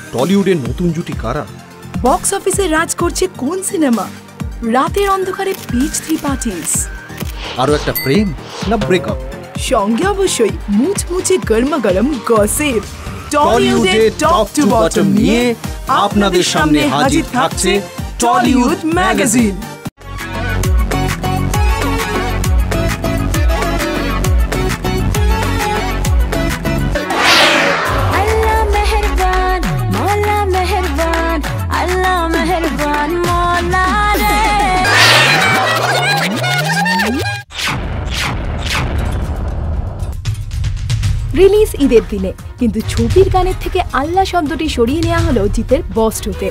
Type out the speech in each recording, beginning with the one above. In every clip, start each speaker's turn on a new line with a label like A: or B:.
A: টলিউডের নতুন জুটি কারা?
B: বক্স অফিসে রাজ করছে কোন সিনেমা? রাতের অন্ধকারে পিচ 3 পার্টিস।
A: আরো একটা প্রেম না ব্রেকআপ?
B: সঙ্গে অবশ্যই মুচমুচে গরমাগরম গসিপ। টলিউডের টপ টু বটম নিয়ে আপনাদের সামনে হাজির থাকছে টলিউড ম্যাগাজিন। রিলিজ ঈদের দিনে, কিন্তু ছবির গানের থেকে আল্লাহ শব্দটি সরিয়ে নেওয়া হলো জিতের বস 2-তে।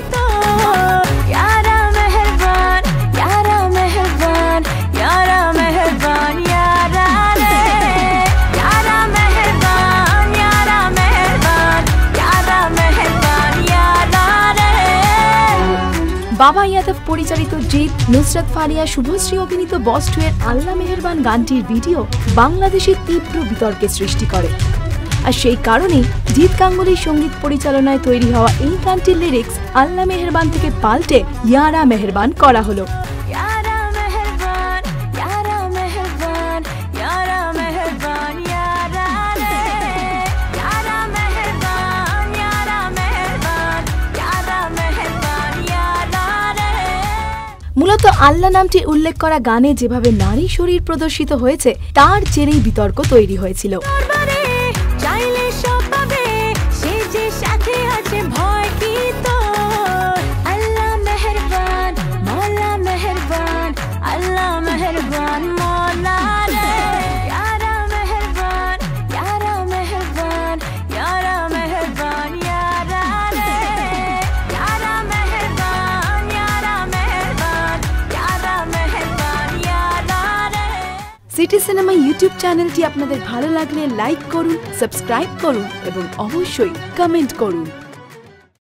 B: বাবা ইয়াদব পরিচালিত জিৎ, নুসরাত ফারিয়া, শুভশ্রী অভিনীত বস 2 এর আল্লাহ মেহেরবান গানটির ভিডিও বাংলাদেশে তীব্র বিতর্কের সৃষ্টি করে। আর সেই কারণেই জিৎ গাঙ্গুলির সঙ্গীত পরিচালনায় তৈরি হওয়া এই গানটির লিরিক্স আল্লাহ মেহেরবান থেকে পাল্টে ইয়ারা মেহেরবান করা হলো। মূলত আল্লাহ নামটি উল্লেখ করা গানে যেভাবে নারী শরীর প্রদর্শিত হয়েছে তার জেরেই বিতর্ক তৈরি হয়েছিল। সিটি সিনেমা ইউটিউব চ্যানেলটি আপনাদের ভালো লাগলে লাইক করুন, সাবস্ক্রাইব করুন এবং অবশ্যই কমেন্ট করুন।